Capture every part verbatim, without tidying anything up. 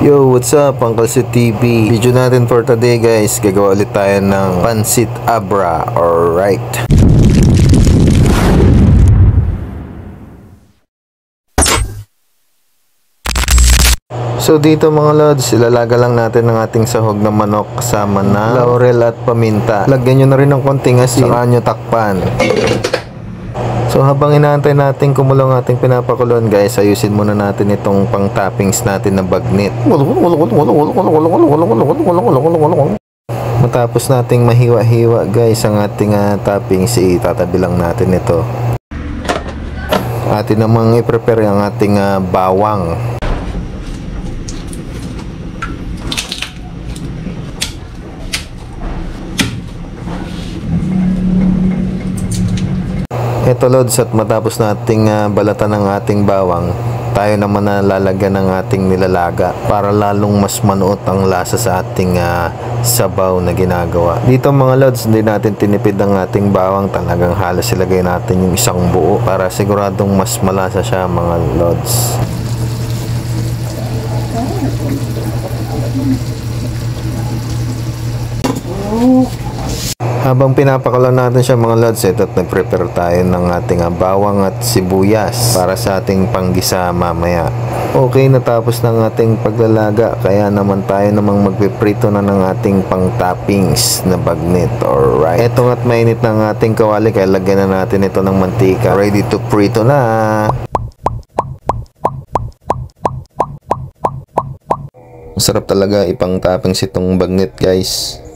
Yo, what's up? Uncle Sid T V. Video natin for today guys. Gagawa ulit tayo ng Pancit Abra. Alright. So dito mga lods, ilalaga lang natin ang ating sahog na manok kasama na laurel at paminta. Lagyan nyo na rin ng konting asin, saka nyo takpan. So habang inaantay natin kumulong ating pinapakulon guys, ayusin muna natin itong pang toppings natin na bagnit. Matapos nating mahiwa-hiwa guys ang ating uh, toppings, itatabi lang natin ito. Atin namang i-prepare ang ating uh, bawang. Ito lods, at matapos nating uh, balatan ng ating bawang, tayo naman na lalagyan ng ating nilalaga para lalong mas manuot ang lasa sa ating uh, sabaw na ginagawa. Dito mga lods, hindi natin tinipid ang ating bawang, talagang halos ilagay natin yung isang buo para siguradong mas malasa siya mga lods. Habang pinapakulo natin siya mga lods, ito at nag-prepare tayo ng ating bawang at sibuyas para sa ating panggisa mamaya. Okay, natapos ng ating paglalaga, kaya naman tayo namang magpiprito na ng ating pang toppings na bagnit. Alright, eto nga't mainit ng ating kawali, kaya lagyan na natin ito ng mantika. Ready to prito na. Masarap talaga ipang toppings itong bagnit guys.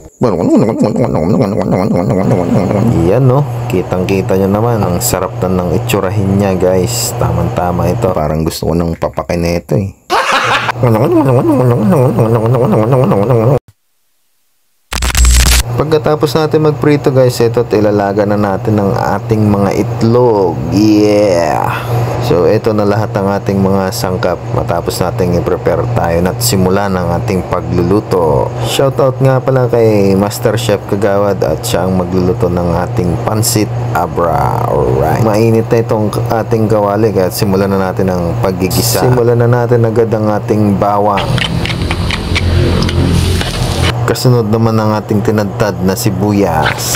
Yan no, kitang kita nyo naman ang sarap na ng itsurahin niya guys. Tamang tama ito, parang gusto ko nang papakin na ito eh. Pagkatapos natin magprito guys, ito at ilalaga na natin ang ating mga itlog. Yeah! So ito na lahat ng ating mga sangkap. Matapos natin i-prepare tayo at simulan ang ating pagluluto. Shoutout nga pala kay Master Chef Kagawad at siya ang magluluto ng ating Pancit Abra. Alright. Mainit na itong ating kawali at simulan na natin ang paggigisa. Simulan na natin agad ang ating bawang. Kasunod naman ang ating tinadtad na sibuyas.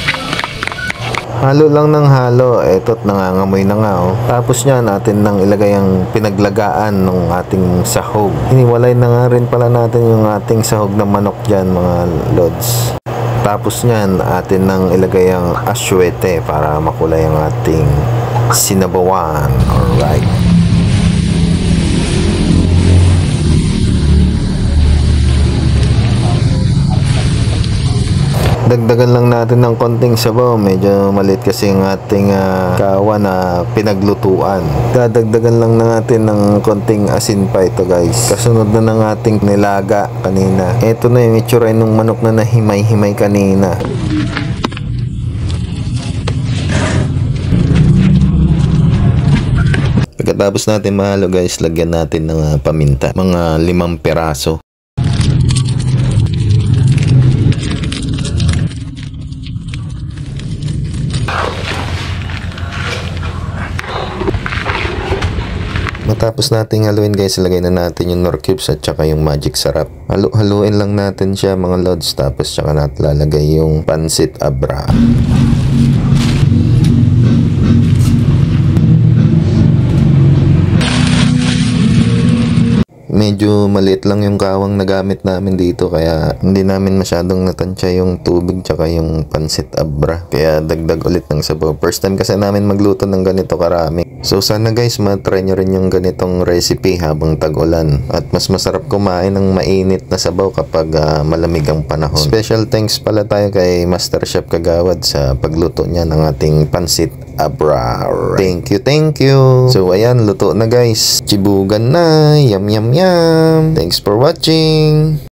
Halo lang ng halo, eto't nangangamoy na nga oh. Tapos niya natin nang ilagay ang pinaglagaan ng ating sahog. Hiniwalay na nga rin pala natin yung ating sahog na manok dyan mga lods. Tapos niyan atin nang ilagay ang aswete para makulay ang ating sinabawan. Alright. Dagdagan lang natin ng konting sabaw, medyo maliit kasi ang ating uh, kawa na pinaglutuan. Dadagdagan lang natin ng konting asin pa ito guys. Kasunod na ng ating nilaga kanina. Ito na yung itsura ng manok na nahimay-himay kanina. Pagkatapos natin mahalo guys, lagyan natin ng uh, paminta, mga limang peraso. Matapos nating haluin guys, ilagay na natin yung nor cubes at saka yung magic sarap. Halu-haluin lang natin siya mga lods, tapos saka natin lalagay yung Pancit Abra. Medyo maliit lang yung kawang na gamit namin dito, kaya hindi namin masyadong natansya yung tubig tsaka yung Pancit Abra, kaya dagdag ulit ng sabaw. First time kasi namin magluto ng ganito karami. So sana guys matry nyo rin yung ganitong recipe habang tag-ulan, at mas masarap kumain ng mainit na sabaw kapag uh, malamig ang panahon. Special thanks pala tayo kay Master Chef Kagawad sa pagluto niya ng ating Pancit Abra. Right. Thank you, thank you. So ayan, luto na guys. Chibugan na. Yum, yum, yum. Thanks for watching.